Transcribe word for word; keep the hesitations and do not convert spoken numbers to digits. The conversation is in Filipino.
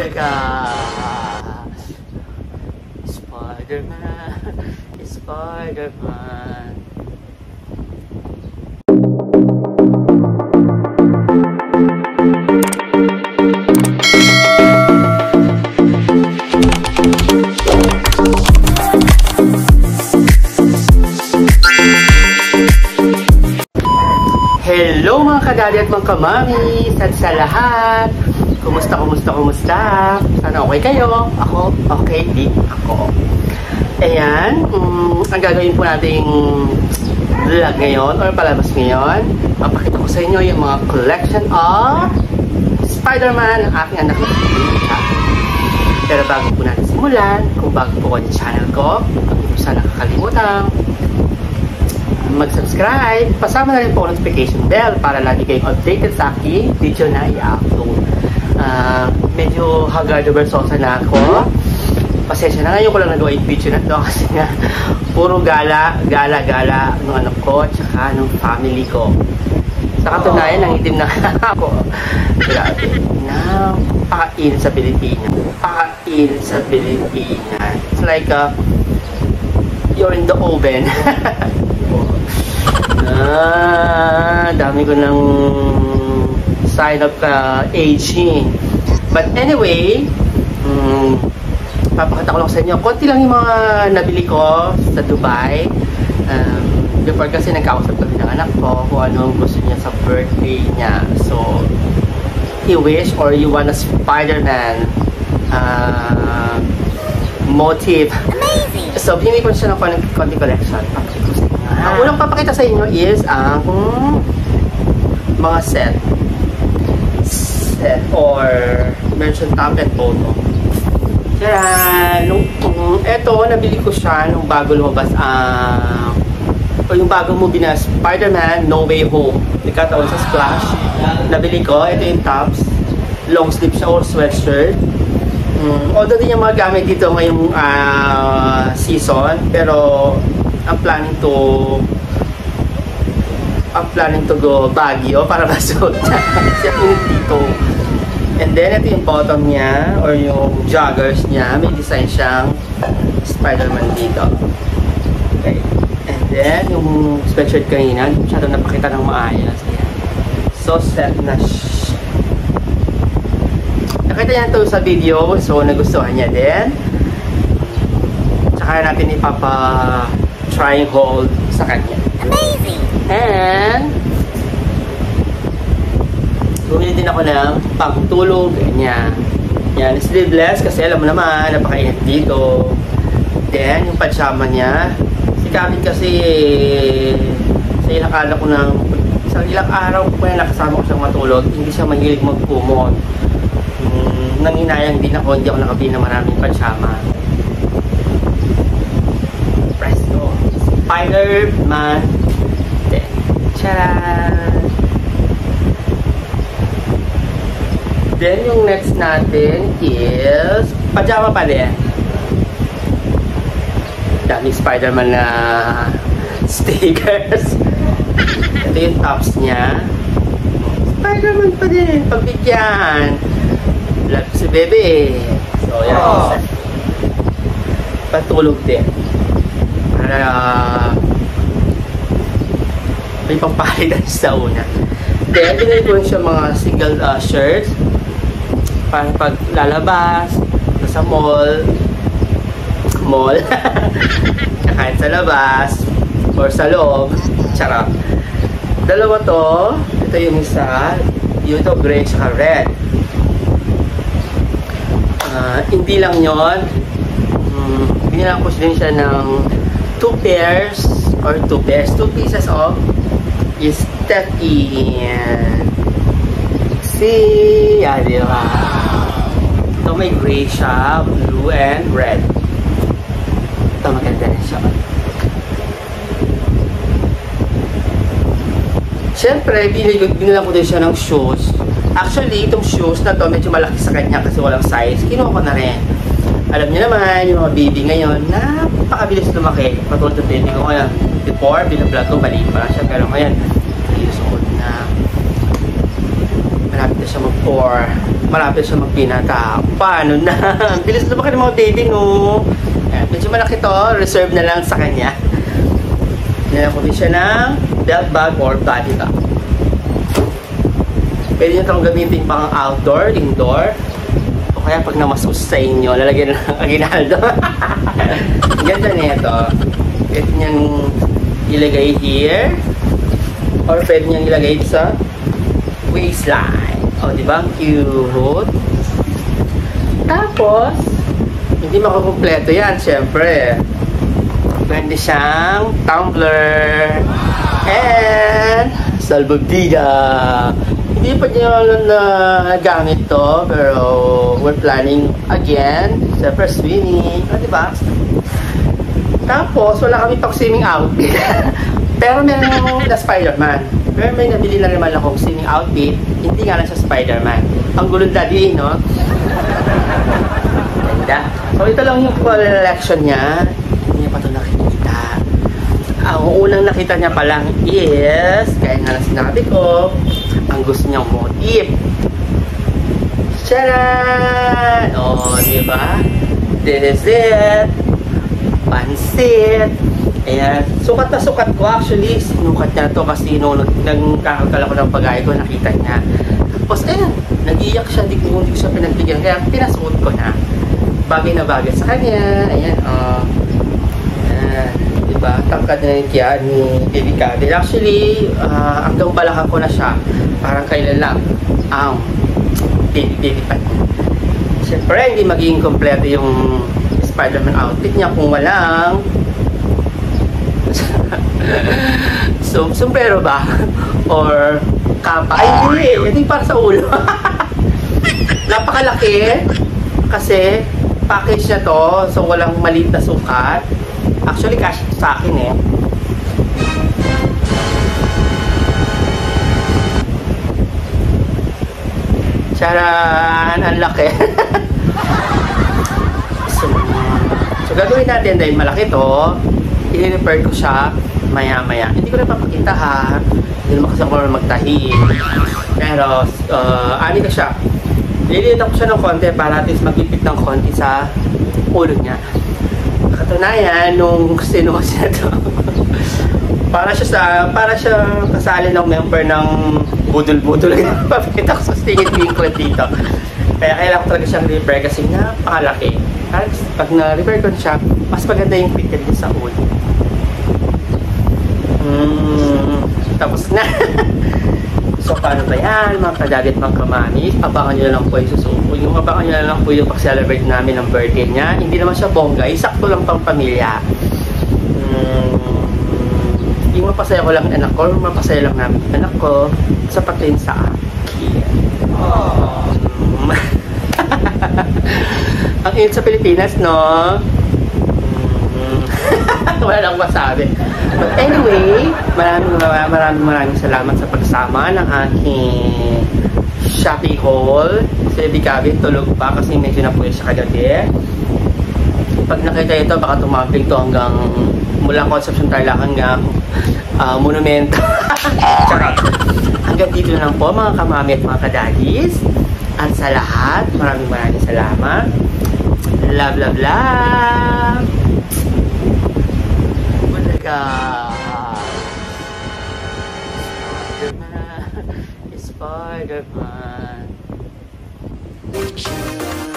Teka. Spider-Man. Spider-Man. Hello mga kadali at mga kamamis at sa lahat. Kumusta, kumusta, kumusta? Sana okay kayo? Ako, okay din ako. Ayan, um, ang gagawin po nating vlog ngayon or palabas ngayon, mapakita ko sa inyo yung mga collection of Spider-Man ng aking anak na si. Pero bago po natin simulan, kung bago po ko yung channel ko, huwag niyo sana kakalimutan mag-subscribe, pasama na rin po ang notification bell para lagi kayong updated sa aking video na i-upload. Uh, medyo haggard-oversosa na ako. Pasensya na, ngayon ko lang nagawa yung video na to kasi nga puro gala, gala, gala ng anak ko at saka ng family ko. Sa katunayan, nangitim na ako. Grabe. Na, pakain sa Pilipinas. Pakain sa Pilipinas. It's like uh, you're in the oven. Ah, dami ko ng sign of uh, aging. But anyway, um, papakita ko lang sa inyo. Konti lang yung mga nabili ko sa Dubai. Um, before kasi nagkausap kami ng anak ko kung anong gusto niya sa birthday niya. So, he wish or you want a Spider-Man uh, motive. Amazing! So, binili ko siya ng konti collection. Papakita ko sa inyo. Ang unang papakita sa inyo is ang mga set. Set or mention top and bottom. Kaya, nung, um, eto, nabili ko siya nung bago lumabas ang uh, o yung bagong movie na Spider-Man No Way Home. Nagkataon sa Splash. Nabili ko. Ito yung tops. Long sleeve siya or sweatshirt. Um, although din yung mga gamit dito ngayong uh, season, pero ang planning to ang planning to go Baguio para masuot niya kasi init dito. And then ito yung bottom niya or yung joggers niya, may design siyang Spider-Man dito. Okay. And then yung sweatshirt kanina, hindi masyado napakita ng maayos. Ayan. So set na siya. Nakita niya ito sa video, so nagustuhan niya din. Tsaka natin ipapa trying hold sa kanya. Amazing! And bumili din ako ng pagtulog, ganyan. Yan, sleeveless kasi alam mo naman, napakainit dito. Then, yung pajama niya, si Kevin kasi sa ilang araw ko ng sa ilang araw ko na nakasama ko siyang matulog, hindi siya mahilig magkumot. Hmm, nanginayang din ako, hindi ako nakabili ng maraming pajama. Spider-Man. Tcharan! Then, yung next natin is pajama pa din. Daming Spider-Man na stickers. Ito yung tops niya. Spider-Man pa din. Pagbigyan. Love si Bebe. So, yan. Oh. Patulog din. Para uh, may pampalitan sa una. Then, binili ko siya mga single uh, shirts para pag lalabas sa mall mall kahit sa labas or sa loob. Charot. Dalawa to. Ito yung isa. Yung ito gray at red. Uh, hindi lang yun. Hmm, binilang ko din siya ng two pairs or two pairs, two pieces of is that in see, ah, di ba? Ito may gray siya, blue and red. Ito maganda rin siya. Siyempre, binilang ko din siya ng shoes. Actually, itong shoes na to medyo malaki sa kanya kasi walang size. Kinuha ko na rin. Alam niyo naman, yung mga baby ngayon, napakabilis lumaki. Patulad ng baby ko ngayon. Before, binablog ko, maliit pa lang siya. Pero ngayon, three years old na. Malapit na siya mag four. malapit siya magpinata. Paano na? Bilis na ba kayo mga baby, no? Ayan, medyo malaki to. Reserve na lang sa kanya. Nilagyan ko din siya ng belt bag or body bag. Pwede nyo itong gamitin pang outdoor, indoor. O kaya pag namasus sa inyo, lalagyan ng aginaldo. Ganda na ito. Pwede nyo ilagay here. Or pwede nyo ilagay sa waistline. O, diba? Cute. Tapos, hindi makakumpleto yan, syempre. Pwede siyang tumbler. And salbabdiga. Hindi pa niya na gamit to, pero we're planning again. Siyempre, swimming. O, diba? Tapos, wala kami pang swimming outfit. Pero meron yung na Spider-Man. Pero may nabili na naman akong swimming outfit. Hindi nga lang sa Spider-Man. Ang gulong daddy, no? Ganda. So, ito lang yung collection niya. Hindi niya pa ito nakikita. Ang unang nakita niya pa lang is, kaya nga lang sinabi ko, ang gusto niyang motif. Tcharan! O, diba? This is it. Pansit. Ayan. Sukat na sukat ko. Actually, sinukat niya to kasi nung nagkakagala ko ng pag-aay ko, nakita niya. Tapos, ayan. Nag-iyak siya. Di ko, hindi ko siya pinagbigyan. Kaya pinasuot ko na. Bagay na bagay sa kanya. Ayan. O. Uh, ayan. Diba? Tangkad na yung kaya ni Baby Cadel. Actually, uh, hanggang balakang ko na siya. Parang kailan lang. Ang um, baby baby pa. Siyempre, hindi magiging kompleto yung Spider-Man outfit niya kung walang so, sombrero ba? Or kapa? Ay, hindi. Ito yung para sa ulo. Napakalaki. Kasi, package niya to. So, walang maliit na sukat. Actually, cash sa akin eh. Charan! Ang laki. so, so, gagawin natin dahil malaki to. I-repair ko siya maya-maya. Hindi ko na papakita ha. Hindi naman kasi ako magtahi. Pero, uh, ani ko siya. Lilitan ko siya ng konti para at least magipit ng konti sa ulo niya. Katunayan, nung sinuos niya to, para siya sa, para siya kasali ng member ng budol-budol. Papakita ko sa stingit winglet dito. Kaya kailangan ko talaga siyang repair kasi napakalaki. Pag na-repair ko siya, mas maganda yung fit niya sa ulo. Mm, tapos na. So, paano ba yan? Mga kadadit, mga kamanis. Abangan nyo lang po yung susuko. Yung abangan nyo lang po yung pag-celebrate namin ng birthday niya. Hindi naman siya bongga. Isakto lang pang pamilya. Mm, yung mapasaya ko lang anak ko, mapasaya lang namin anak ko, sapat din sa akin. Oh. Ang init sa Pilipinas, no? Wala lang masabi. But anyway, maraming maraming maraming salamat sa pagsama ng aking shopping haul. Si Baby Cadel tulog pa kasi medyo na po siya kagabi. Pag nakita ito, baka tumambling to hanggang mula Concepcion Tarlac hanggang uh, Monumento. Charot. Hanggang dito lang po mga kamami at mga kadadis. At sa lahat, maraming maraming salamat. Love, love, love! Spider-Man, Spider-Man.